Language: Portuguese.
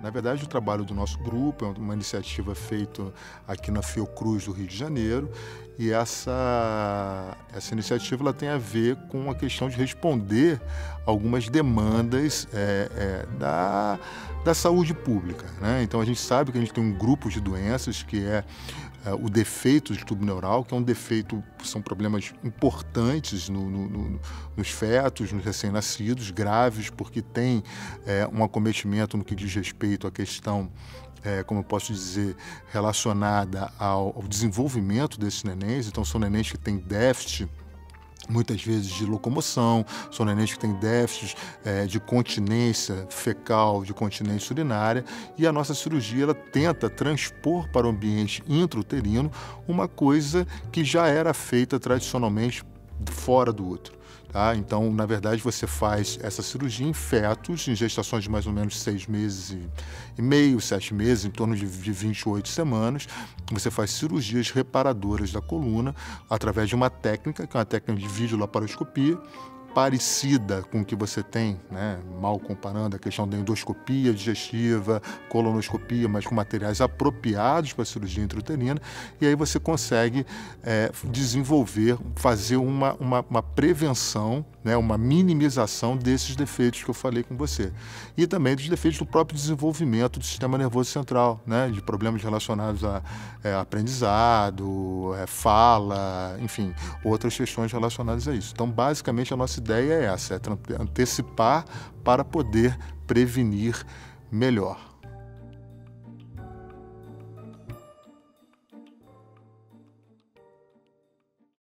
Na verdade, o trabalho do nosso grupo é uma iniciativa feita aqui na Fiocruz do Rio de Janeiro, e essa iniciativa ela tem a ver com a questão de responder algumas demandas da saúde pública, né? Então a gente sabe que a gente tem um grupo de doenças que é o defeito de tubo neural, que é um defeito, são problemas importantes nos fetos, nos recém-nascidos, graves, porque tem um acometimento no que diz respeito à questão, como eu posso dizer, relacionada ao desenvolvimento desses nenéns. Então são nenéns que têm déficit, muitas vezes, de locomoção, são nenéns que têm déficits de continência fecal, de continência urinária, e a nossa cirurgia ela tenta transpor para o ambiente intrauterino uma coisa que já era feita tradicionalmente fora do útero. Tá? Então, na verdade, você faz essa cirurgia em fetos, em gestações de mais ou menos 6 meses e meio, 7 meses, em torno de 28 semanas. Você faz cirurgias reparadoras da coluna através de uma técnica, que é uma técnica de videolaparoscopia, parecida com o que você tem, né, mal comparando a questão da endoscopia digestiva, colonoscopia, mas com materiais apropriados para a cirurgia intrauterina, e aí você consegue desenvolver, fazer uma prevenção, né, uma minimização desses defeitos que eu falei com você. E também dos defeitos do próprio desenvolvimento do sistema nervoso central, né, de problemas relacionados a aprendizado, fala, enfim, outras questões relacionadas a isso. Então, basicamente, a nossa ideia é essa, é antecipar para poder prevenir melhor.